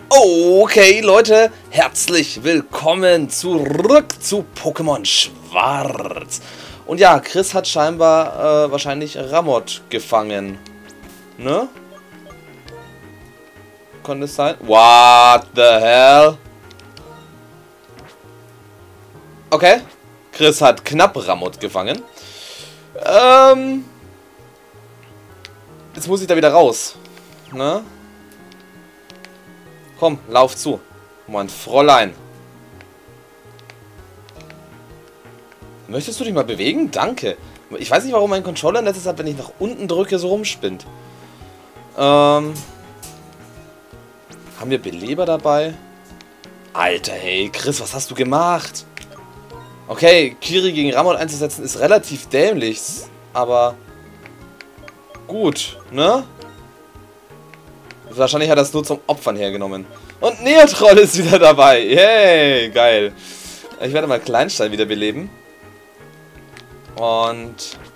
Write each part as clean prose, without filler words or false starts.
Okay, Leute, herzlich willkommen zurück zu Pokémon Schwarz. Und ja, Chris hat scheinbar wahrscheinlich Ramot gefangen. Ne? Kann das sein? What the hell? Okay, Chris hat knapp Ramot gefangen. Jetzt muss ich da wieder raus. Ne? Komm, lauf zu. Mein Fräulein. Möchtest du dich mal bewegen? Danke. Ich weiß nicht, warum mein Controller in letzter Zeit, wenn ich nach unten drücke, so rumspinnt. Haben wir Beleber dabei? Alter, hey, Chris, was hast du gemacht? Okay, Kiri gegen Ramot einzusetzen ist relativ dämlich. Aber gut, ne? Wahrscheinlich hat er es nur zum Opfern hergenommen. Und Neotroll ist wieder dabei. Yay, geil. Ich werde mal Kleinstein wieder beleben. Und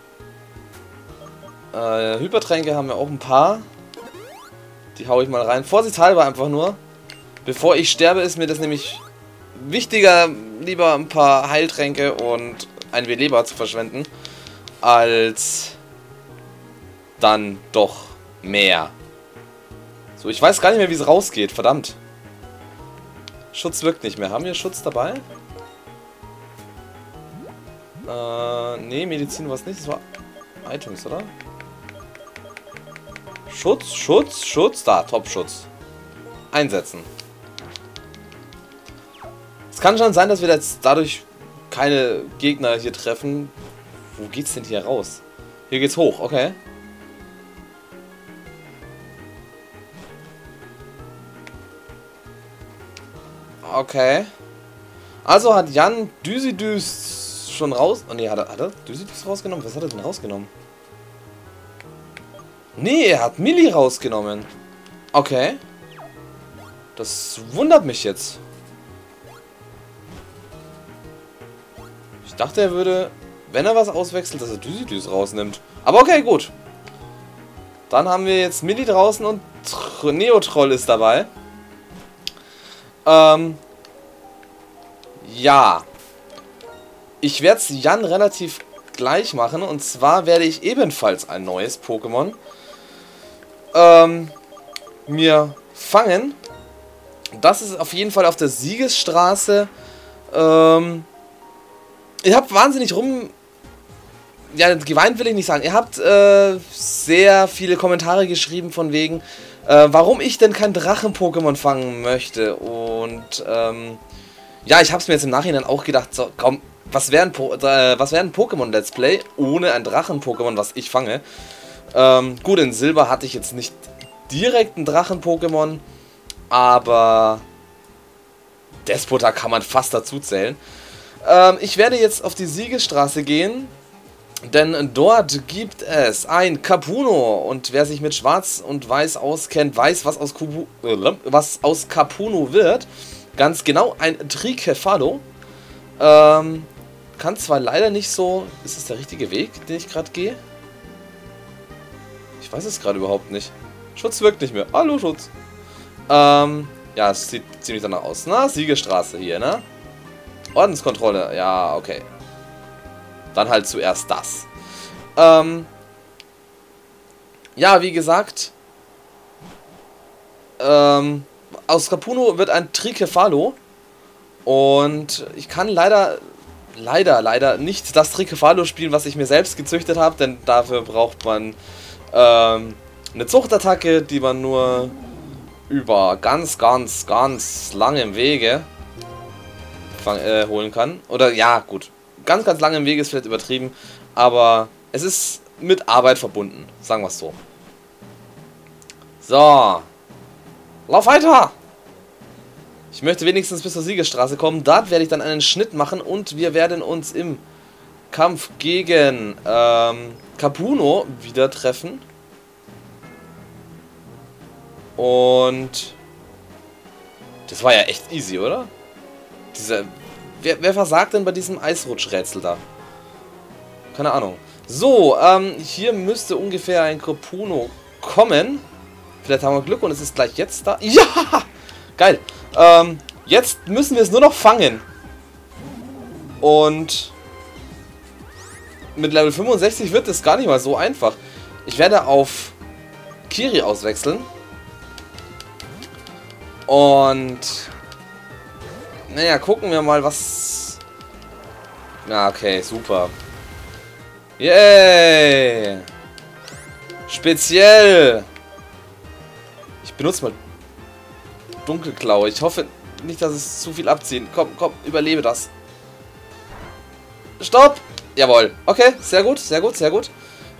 Hypertränke haben wir auch ein paar. Die haue ich mal rein. Vorsichtshalber einfach nur. Bevor ich sterbe, ist mir das nämlich wichtiger, lieber ein paar Heiltränke und ein Beleber zu verschwenden, als dann doch mehr. So, ich weiß gar nicht mehr, wie es rausgeht. Verdammt. Schutz wirkt nicht mehr. Haben wir Schutz dabei? Nee, Medizin war es nicht. Das war Items, oder? Schutz. Da, Top-Schutz. Einsetzen. Es kann schon sein, dass wir jetzt dadurch keine Gegner hier treffen. Wo geht's denn hier raus? Hier geht's hoch, okay. Okay. Also hat Jan Düsidüs schon raus... Oh ne, hat er Düsidüs rausgenommen? Was hat er denn rausgenommen? Nee, er hat Milli rausgenommen. Okay. Das wundert mich jetzt. Ich dachte, er würde, wenn er was auswechselt, dass er Düsidüs rausnimmt. Aber okay, gut. Dann haben wir jetzt Milli draußen und Neotroll ist dabei. Ja. Ich werde es Jan relativ gleich machen. Und zwar werde ich ebenfalls ein neues Pokémon mir fangen. Das ist auf jeden Fall auf der Siegesstraße. Ich habe wahnsinnig ja, geweint will ich nicht sagen. Ihr habt sehr viele Kommentare geschrieben von wegen, warum ich denn kein Drachen-Pokémon fangen möchte. Und ja, ich habe es mir jetzt im Nachhinein auch gedacht, so komm, was wäre ein Pokémon-Let's Play ohne ein Drachen-Pokémon, was ich fange? Gut, in Silber hatte ich jetzt nicht direkt ein Drachen-Pokémon, aber Despota kann man fast dazu zählen. Ich werde jetzt auf die Siegesstraße gehen, denn dort gibt es ein Kapuno. Und wer sich mit Schwarz und Weiß auskennt, weiß, was aus Kapuno wird. Ganz genau, ein Tricephalo. Kann zwar leider nicht so... Ist es der richtige Weg, den ich gerade gehe? Ich weiß es gerade überhaupt nicht. Schutz wirkt nicht mehr. Hallo, Schutz. Ja, es sieht ziemlich danach aus. Na, Siegesstraße hier, ne? Ordenskontrolle. Ja, okay. Dann halt zuerst das. Ja, wie gesagt, aus Kapuno wird ein Tricephalo. Und ich kann leider nicht das Tricephalo spielen, was ich mir selbst gezüchtet habe, denn dafür braucht man eine Zuchtattacke, die man nur über ganz langem Wege holen kann. Oder ja, gut. Ganz langem Wege ist vielleicht übertrieben, aber es ist mit Arbeit verbunden, sagen wir es so. So. Lauf weiter! Ich möchte wenigstens bis zur Siegesstraße kommen. Dort werde ich dann einen Schnitt machen und wir werden uns im Kampf gegen Kapuno wieder treffen. Und das war ja echt easy, oder? Wer versagt denn bei diesem Eisrutschrätsel da? Keine Ahnung. So, hier müsste ungefähr ein Kapuno kommen. Vielleicht haben wir Glück und es ist gleich jetzt da. Ja! Geil. Jetzt müssen wir es nur noch fangen. Und mit Level 65 wird es gar nicht mal so einfach. Ich werde auf Kiri auswechseln. Und naja, gucken wir mal, was... Na, okay, super. Yay! Speziell! Ich benutze mal Dunkelklaue. Ich hoffe nicht, dass es zu viel abziehen. Komm, komm, überlebe das. Stopp! Jawohl. Okay, sehr gut, sehr gut, sehr gut.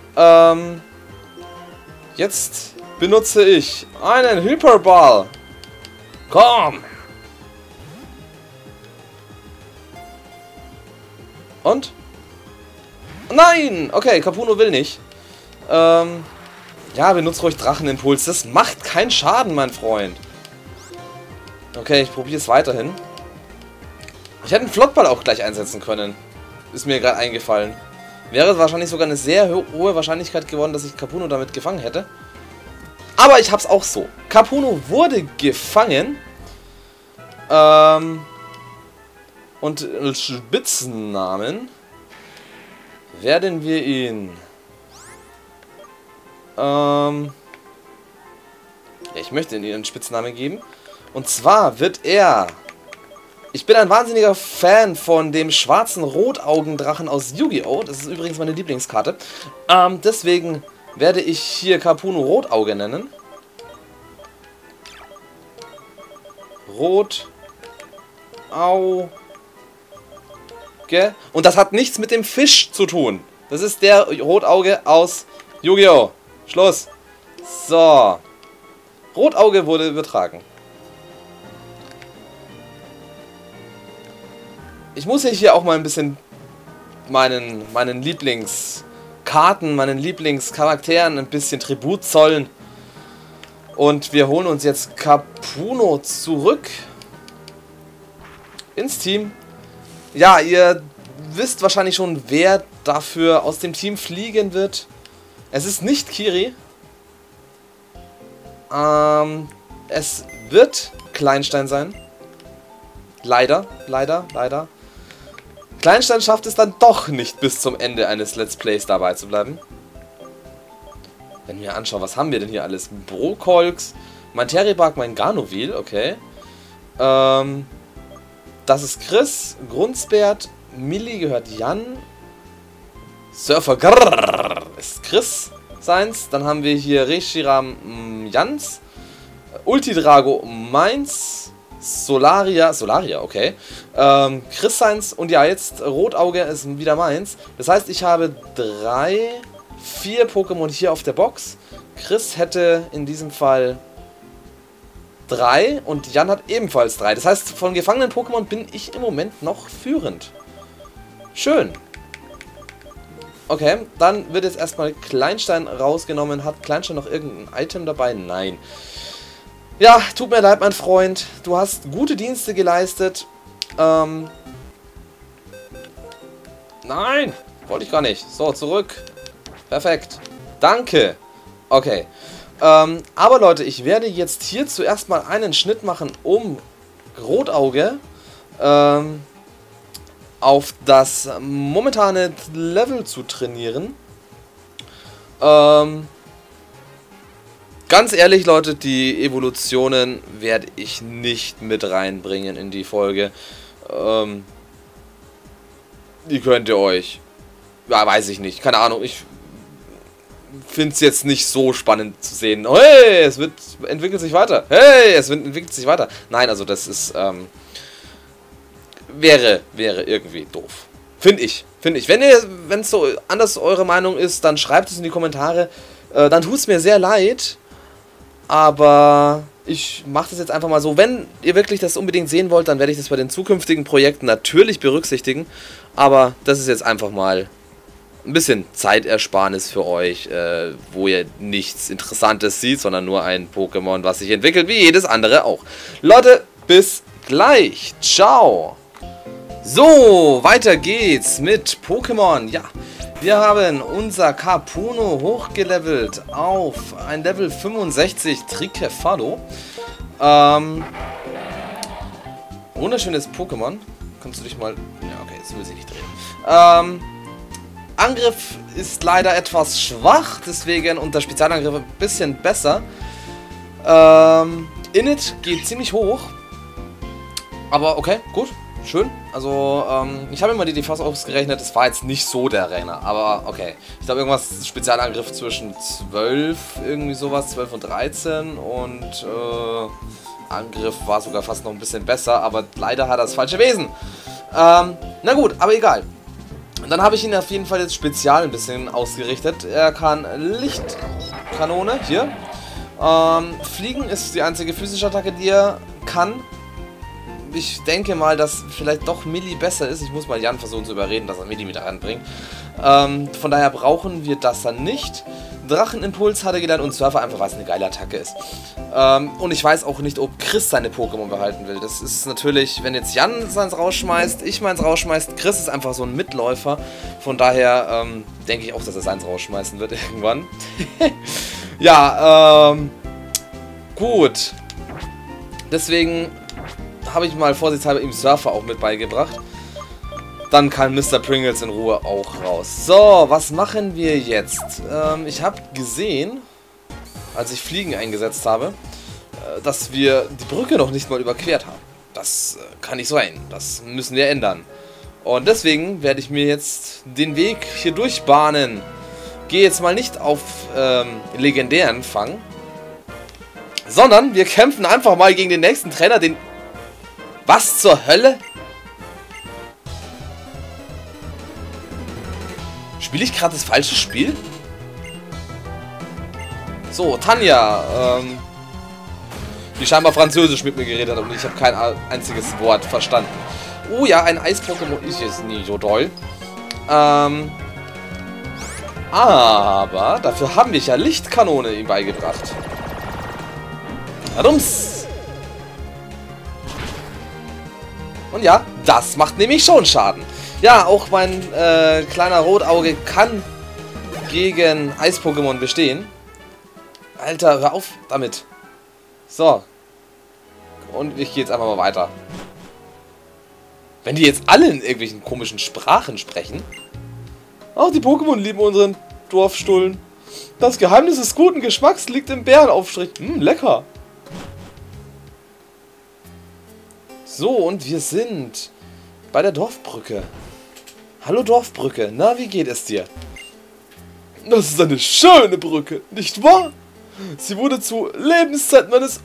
Jetzt benutze ich einen Hyperball. Komm! Und? Nein! Okay, Capuno will nicht. Ja, benutzt ruhig Drachenimpuls. Das macht keinen Schaden, mein Freund. Okay, ich probiere es weiterhin. Ich hätte einen Flottball auch gleich einsetzen können. Ist mir gerade eingefallen. Wäre wahrscheinlich sogar eine sehr hohe Wahrscheinlichkeit geworden, dass ich Capuno damit gefangen hätte. Aber ich hab's auch so. Capuno wurde gefangen. Und als Spitznamen werden wir ihn... Ja, ich möchte ihm einen Spitznamen geben. Und zwar wird er... Ich bin ein wahnsinniger Fan von dem schwarzen Rotaugendrachen aus Yu-Gi-Oh! Das ist übrigens meine Lieblingskarte. Deswegen werde ich hier Capuno Rotauge nennen. Rotauge. Und das hat nichts mit dem Fisch zu tun. Das ist der Rotauge aus Yu-Gi-Oh! Schluss. So. Rotauge wurde übertragen. Ich muss hier auch mal ein bisschen meinen Lieblingskarten, meinen Lieblingscharakteren ein bisschen Tribut zollen. Und wir holen uns jetzt Capuno zurück ins Team. Ja, ihr wisst wahrscheinlich schon, wer dafür aus dem Team fliegen wird. Es ist nicht Kiri. Es wird Kleinstein sein. Leider, leider, leider. Kleinstein schafft es dann doch nicht bis zum Ende eines Let's Plays dabei zu bleiben. Wenn wir anschauen, was haben wir denn hier alles? Brokolks, mein Terribak, mein Garnovil, okay. Das ist Chris, Grunzbert, Milli gehört Jan. Surfer Grrrr ist Chris seins. Dann haben wir hier Reshiram Jans. Ultidrago meins. Solaria, okay. Chris seins. Und ja, jetzt Rotauge ist wieder meins. Das heißt, ich habe 4 Pokémon hier auf der Box. Chris hätte in diesem Fall 3 und Jan hat ebenfalls 3. Das heißt, von gefangenen Pokémon bin ich im Moment noch führend. Schön. Okay, dann wird jetzt erstmal Kleinstein rausgenommen. Hat Kleinstein noch irgendein Item dabei? Nein. Ja, tut mir leid, mein Freund. Du hast gute Dienste geleistet. Nein, wollte ich gar nicht. So, zurück. Perfekt. Danke. Okay. Aber Leute, ich werde jetzt hier zuerst mal einen Schnitt machen, um Rotauge auf das momentane Level zu trainieren. Ganz ehrlich, Leute, die Evolutionen werde ich nicht mit reinbringen in die Folge. Die könnt ihr euch... Ja, weiß ich nicht. Keine Ahnung. Ich finde es jetzt nicht so spannend zu sehen. Oh, hey, es entwickelt sich weiter. Hey, es entwickelt sich weiter. Nein, also das ist... wäre irgendwie doof. Finde ich. Wenn es so anders eure Meinung ist, dann schreibt es in die Kommentare. Dann tut es mir sehr leid. Aber ich mache das jetzt einfach mal so. Wenn ihr wirklich das unbedingt sehen wollt, dann werde ich das bei den zukünftigen Projekten natürlich berücksichtigen. Aber das ist jetzt einfach mal ein bisschen Zeitersparnis für euch, wo ihr nichts Interessantes seht, sondern nur ein Pokémon, was sich entwickelt, wie jedes andere auch. Leute, bis gleich. Ciao. So, weiter geht's mit Pokémon. Ja, wir haben unser Capuno hochgelevelt auf ein Level 65 Trikefalo. Wunderschönes Pokémon. Kannst du dich mal... Ja, okay, jetzt will sie nicht drehen. Angriff ist leider etwas schwach, deswegen und der Spezialangriff ein bisschen besser. Init geht ziemlich hoch. Aber okay, gut, schön. Also, ich habe mir mal die DVs ausgerechnet, es war jetzt nicht so der Renner, aber okay. Ich glaube, irgendwas Spezialangriff zwischen 12, irgendwie sowas, 12 und 13 und Angriff war sogar fast noch ein bisschen besser, aber leider hat er das falsche Wesen. Na gut, aber egal. Dann habe ich ihn auf jeden Fall jetzt spezial ein bisschen ausgerichtet. Er kann Lichtkanone, hier. Fliegen ist die einzige physische Attacke, die er kann. Ich denke mal, dass vielleicht doch Milli besser ist. Ich muss mal Jan versuchen zu überreden, dass er Milli mit ranbringt. Von daher brauchen wir das dann nicht. Drachenimpuls hat er gelernt und Surfer einfach, weil es eine geile Attacke ist. Und ich weiß auch nicht, ob Chris seine Pokémon behalten will. Das ist natürlich, wenn jetzt Jan seins rausschmeißt, ich meins rausschmeißt, Chris ist einfach so ein Mitläufer. Von daher denke ich auch, dass er seins rausschmeißen wird irgendwann. Ja, gut. Deswegen habe ich mal vorsichtshalber ihm Surfer auch mit beigebracht. Dann kann Mr. Pringles in Ruhe auch raus. So, was machen wir jetzt? Ich habe gesehen, als ich Fliegen eingesetzt habe, dass wir die Brücke noch nicht mal überquert haben. Das kann nicht sein. Das müssen wir ändern. Und deswegen werde ich mir jetzt den Weg hier durchbahnen. Gehe jetzt mal nicht auf legendären Fang, sondern wir kämpfen einfach mal gegen den nächsten Trainer, den... Was zur Hölle? Spiele ich gerade das falsche Spiel? So, Tanja, die scheinbar Französisch mit mir geredet hat und ich habe kein einziges Wort verstanden. Oh ja, ein Eis-Pokémon ist jetzt nie so doll. Aber dafür haben wir ja Lichtkanone ihm beigebracht. Adums! Und ja, das macht nämlich schon Schaden. Ja, auch mein kleiner Rotauge kann gegen Eis-Pokémon bestehen. Alter, hör auf damit. So. Und ich gehe jetzt einfach mal weiter. Wenn die jetzt alle in irgendwelchen komischen Sprachen sprechen. Auch die Pokémon lieben unseren Dorfstullen. Das Geheimnis des guten Geschmacks liegt im Bärenaufstrich. Lecker. So, und wir sind bei der Dorfbrücke. Hallo Dorfbrücke, na, wie geht es dir? Das ist eine schöne Brücke, nicht wahr? Sie wurde zu Lebenszeiten meines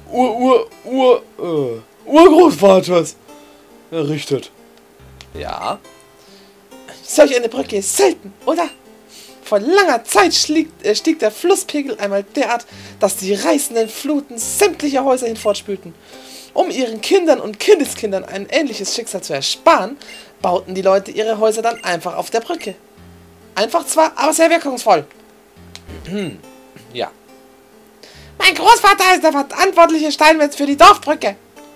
Urgroßvaters errichtet. Ja. Solch eine Brücke ist selten, oder? Vor langer Zeit stieg der Flusspegel einmal derart, dass die reißenden Fluten sämtliche Häuser hinfortspülten. Um ihren Kindern und Kindeskindern ein ähnliches Schicksal zu ersparen, bauten die Leute ihre Häuser dann einfach auf der Brücke. Einfach zwar, aber sehr wirkungsvoll. Ja. Mein Großvater ist der verantwortliche Steinmetz für die Dorfbrücke.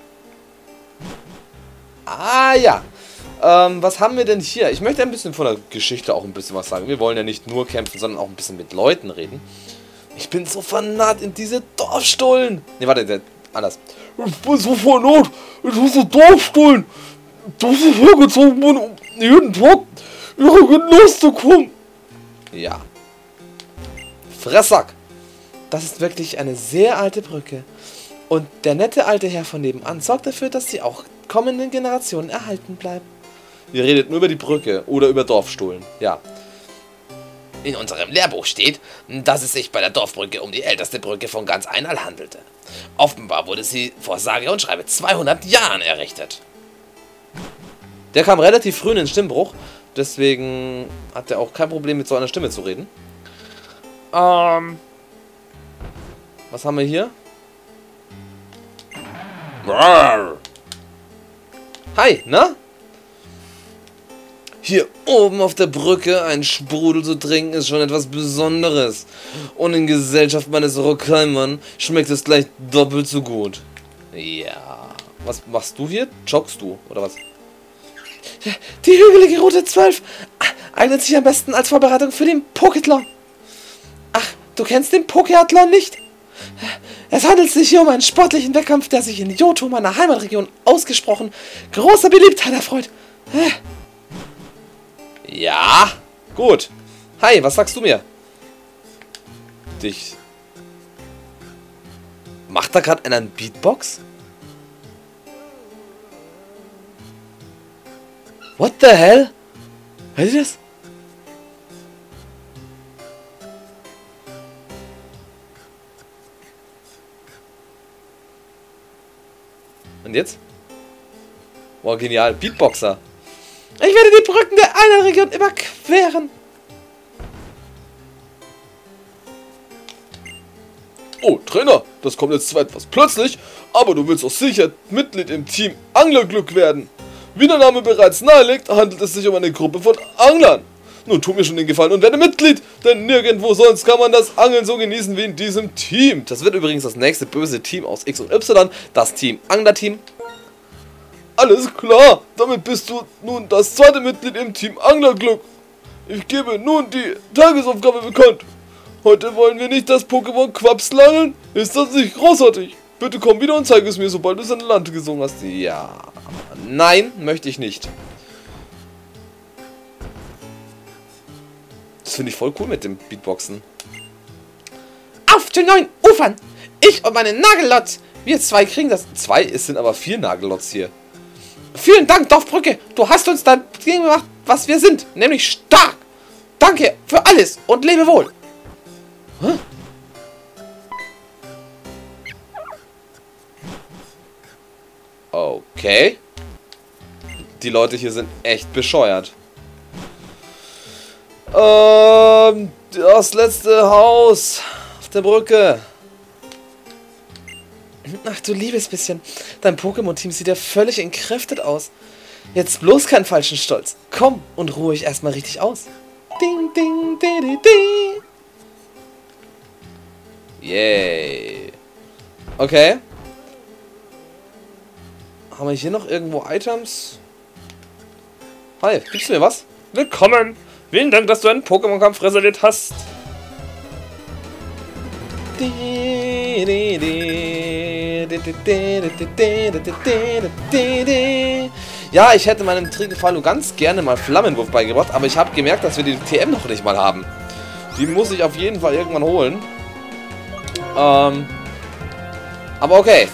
Ah ja. Was haben wir denn hier? Ich möchte ein bisschen von der Geschichte auch ein bisschen was sagen. Wir wollen ja nicht nur kämpfen, sondern auch ein bisschen mit Leuten reden. Ich bin so vernarrt in diese Dorfstullen. Ne, warte, anders. Ich bin so vernarrt in diese Dorfstullen, dass ich hergezogen bin, um jeden Tag ihre Genuss zu kommen. Ja. Fressack. Das ist wirklich eine sehr alte Brücke. Und der nette alte Herr von nebenan sorgt dafür, dass sie auch kommenden Generationen erhalten bleibt. Ihr redet nur über die Brücke oder über Dorfstullen. Ja. In unserem Lehrbuch steht, dass es sich bei der Dorfbrücke um die älteste Brücke von ganz Einal handelte. Offenbar wurde sie vor sage und schreibe 200 Jahren errichtet. Der kam relativ früh in den Stimmbruch, deswegen hat er auch kein Problem mit so einer Stimme zu reden. Was haben wir hier? Hi, na? Hier oben auf der Brücke einen Sprudel zu trinken ist schon etwas Besonderes. Und in Gesellschaft meines Rockheimann schmeckt es gleich doppelt so gut. Ja. Was machst du hier? Joggst du, oder was? Die hügelige Route 12 eignet sich am besten als Vorbereitung für den Pokéathlon. Ach, du kennst den Pokéathlon nicht? Es handelt sich hier um einen sportlichen Wettkampf, der sich in Johto, meiner Heimatregion, ausgesprochen großer Beliebtheit erfreut. Ja, gut. Hi, was sagst du mir? Dich. Macht da gerade einer einen Beatbox? What the hell? Hört ihr das? Und jetzt? Wow, genial. Beatboxer. Ich werde die Brücken der einer Region überqueren. Oh, Trainer, das kommt jetzt zwar etwas plötzlich, aber du willst auch sicher Mitglied im Team Anglerglück werden. Wie der Name bereits nahelegt, handelt es sich um eine Gruppe von Anglern. Nun tu mir schon den Gefallen und werde Mitglied, denn nirgendwo sonst kann man das Angeln so genießen wie in diesem Team. Das wird übrigens das nächste böse Team aus X und Y, das Team Angler-Team. Alles klar, damit bist du nun das zweite Mitglied im Team Anglerglück. Ich gebe nun die Tagesaufgabe bekannt. Heute wollen wir nicht das Pokémon Quapsel angeln? Ist das nicht großartig? Bitte komm wieder und zeig es mir, sobald du es an Land gesungen hast. Ja, nein, möchte ich nicht. Das finde ich voll cool mit dem Beatboxen. Auf zu neuen Ufern! Ich und meine Nagellots! Wir zwei kriegen das. Zwei, es sind aber 4 Nagellots hier. Vielen Dank, Dorfbrücke! Du hast uns das Ding gemacht, was wir sind, nämlich stark! Danke für alles und lebe wohl! Hä? Okay. Die Leute hier sind echt bescheuert. Das letzte Haus auf der Brücke. Ach du liebes bisschen. Dein Pokémon-Team sieht ja völlig entkräftet aus. Jetzt bloß keinen falschen Stolz. Komm und ruhe ich erstmal richtig aus. Ding, ding, di, di, di. Yay. Okay. Haben wir hier noch irgendwo Items? Hi, gibst du mir was? Willkommen. Vielen Dank, dass du einen Pokémon-Kampf reserviert hast. Ja, ich hätte meinem Trinkgefallen ganz gerne mal Flammenwurf beigebracht, aber ich habe gemerkt, dass wir die TM noch nicht mal haben. Die muss ich auf jeden Fall irgendwann holen. Aber okay.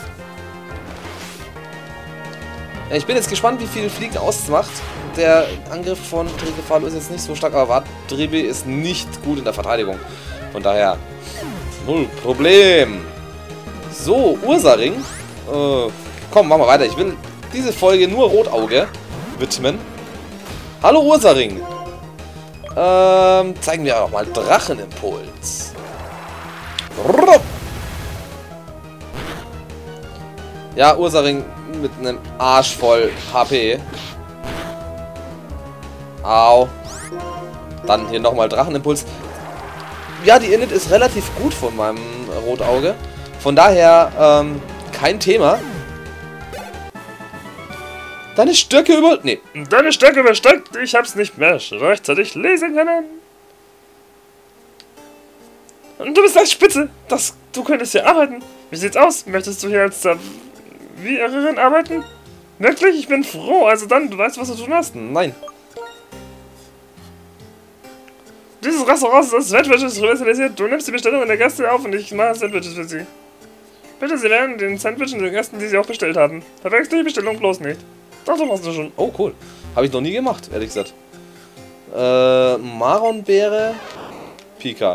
Ich bin jetzt gespannt, wie viel Fliegen ausmacht. Der Angriff von Trinkgefallen ist jetzt nicht so stark, aber Wartribi ist nicht gut in der Verteidigung. Von daher, null Problem. So, Ursaring. Komm, machen wir weiter. Ich will diese Folge nur Rotauge widmen. Hallo Ursaring. Zeigen wir auch mal Drachenimpuls. Ja, Ursaring mit einem Arsch voll HP. Au. Dann hier nochmal Drachenimpuls. Ja, die Init ist relativ gut von meinem Rotauge. Von daher, kein Thema. Deine Stärke Nee. Deine Stärke übersteigt, ich hab's nicht mehr rechtzeitig lesen können. Und du bist als Spitze. Du könntest hier arbeiten. Wie sieht's aus? Möchtest du hier als Serviererin arbeiten? Wirklich? Ich bin froh. Also dann, du weißt, was du tun hast. Nein. Dieses Restaurant ist als Sandwiches spezialisiert. Du nimmst die Bestellung der Gäste auf und ich mache Sandwiches für sie. Bitte, sie werden den Sandwichen den Gästen, die sie auch bestellt haben. Verwechsel die Bestellung bloß nicht. Doch, du machst du schon. Oh, cool. Habe ich noch nie gemacht, ehrlich gesagt. Maronbeere. Pika.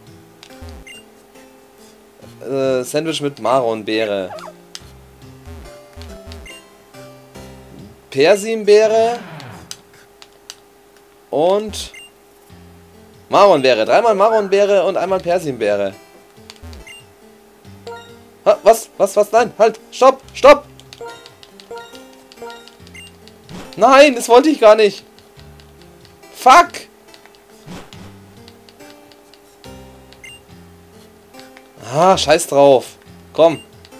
Sandwich mit Maronbeere. Persimbeere. Und Maronbeere. 3-mal Maronbeere und einmal Persimbeere. Ha, was? Nein, halt. Stopp. Nein, das wollte ich gar nicht. Fuck. Ah, scheiß drauf. Komm.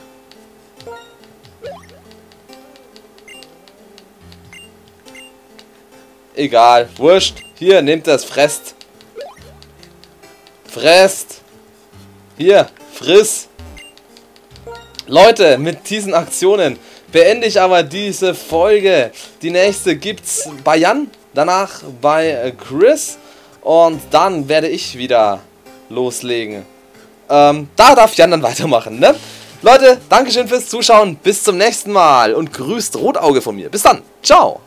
Egal, wurscht. Hier, nehmt das, fresst. Fresst. Hier, friss. Leute, mit diesen Aktionen beende ich aber diese Folge. Die nächste gibt's bei Jan, danach bei Chris und dann werde ich wieder loslegen. Da darf Jan dann weitermachen, ne? Leute, Dankeschön fürs Zuschauen, bis zum nächsten Mal und grüßt Rotauge von mir. Bis dann, ciao!